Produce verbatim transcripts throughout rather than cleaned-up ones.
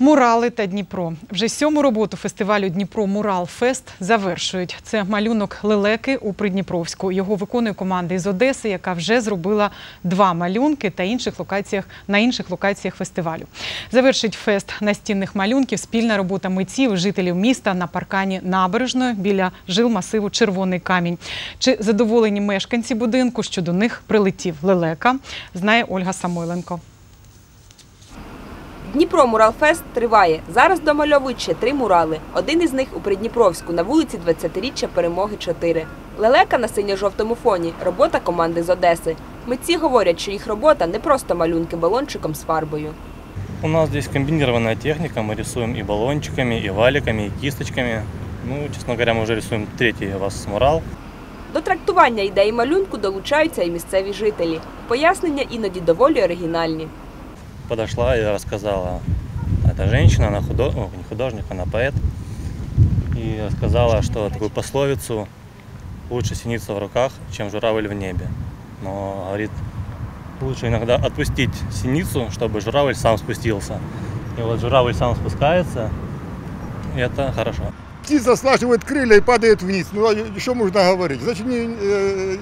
Мурали та Дніпро. Вже сьому роботу фестивалю «Дніпро Мурал Фест» завершують. Це малюнок лелеки у Придніпровську. Його виконує команда із Одеси, яка вже зробила два малюнки та інших локаціях, на інших локаціях фестивалю. Завершить фест настінних малюнків спільна робота митців і жителів міста на паркані Набережної біля жил масиву Червоний камінь. Чи задоволені мешканці будинку, що до них прилетів лелека, знає Ольга Самойленко. Дніпро Мурал Фест триває. Зараз домальовують ще три мурали. Один із них у Придніпровську, на вулиці двадцятиріччя Перемоги чотири. Лелека на синьо-жовтому фоні – робота команди з Одеси. Митці говорять, що їх робота не просто малюнки балончиком з фарбою. У нас здесь комбинированная техника. Мы рисуем и баллончиками, и валиками, и кисточками. Ну, честно говоря, мы уже рисуем третий у вас мурал. До трактування ідеї малюнку долучаються і місцеві жителі. Пояснення іноді доволі оригінальні. Подошла и рассказала, эта женщина, она худож... О, не художник, она поэт, и рассказала, что такую пословицу «лучше синица в руках, чем журавль в небе». Но, говорит, лучше иногда отпустить синицу, чтобы журавль сам спустился. И вот журавль сам спускается, и это хорошо. Птица слаживает крылья и падает вниз. Ну, а еще можно говорить. Значит, не, э,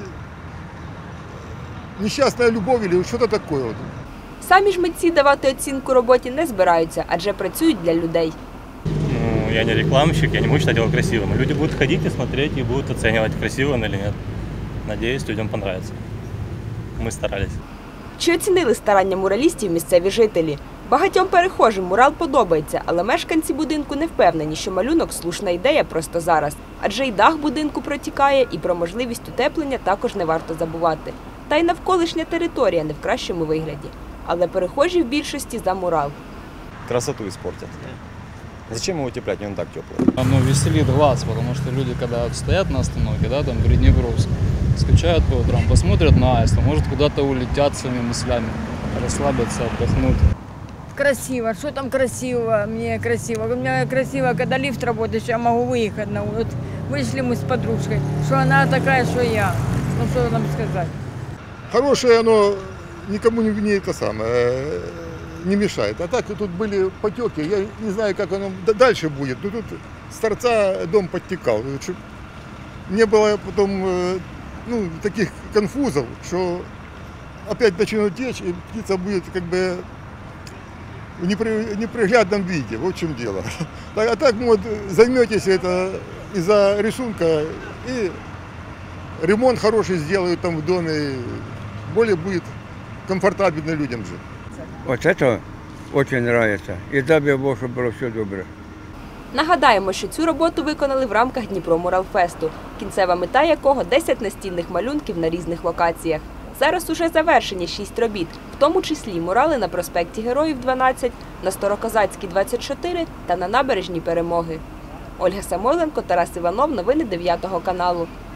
несчастная любовь или что-то такое. Вот. Самі ж митці давати оцінку роботі не збираються, адже працюють для людей. Ну, я не рекламщик, я не могу считать его красивым. Люди будут ходить и смотреть, и будут оценивать, красиво он или нет. Надеюсь, людям понравится. Мы старались. Чи оцінили старання муралістів місцеві жителі? Багатьом перехожим мурал подобається, але мешканці будинку не впевнені, що малюнок – слушна ідея просто зараз. Адже і дах будинку протікає, і про можливість утеплення також не варто забувати. Та й навколишня територія не в кращому вигляді. Але перехожі в більшості за мурал. Красоту испортят. Зачем его утеплять, он так теплый? Оно веселит глаз, потому что люди, когда стоят на остановке, да, там, в Приднепровске, скучают по утрам, посмотрят на аиста, может, куда-то улетят своими мыслями, расслабятся, отдохнут. Красиво. Что там красиво? Мне красиво. У меня красиво, когда лифт работает, что я могу выехать на улицу. Вышли мы с подружкой, что она такая, что я. Ну, что нам сказать? Хорошее оно никому не, не, это самое, не мешает. А так тут были потеки, я не знаю, как оно дальше будет. Но тут с торца дом подтекал. Не было потом ну, таких конфузов, что опять начнет течь, и птица будет как бы в неприглядном виде. Вот в чем дело. А так, вот, займетесь это из-за рисунка, и ремонт хороший сделают там в доме, более будет комфортабельно людям жить. Вот это очень нравится. И дай Бог, чтобы было все добре. Нагадаємо, що цю роботу виконали в рамках Дніпро Мурал Фесту, кінцева мета якого – десять настінних малюнків на різних локаціях. Зараз уже завершені шість робіт, в тому числі мурали на проспекті Героїв дванадцять, на Старокозацькій двадцять чотири та на набережній Перемоги. Ольга Самойленко, Тарас Іванов. Новини дев'ятого каналу.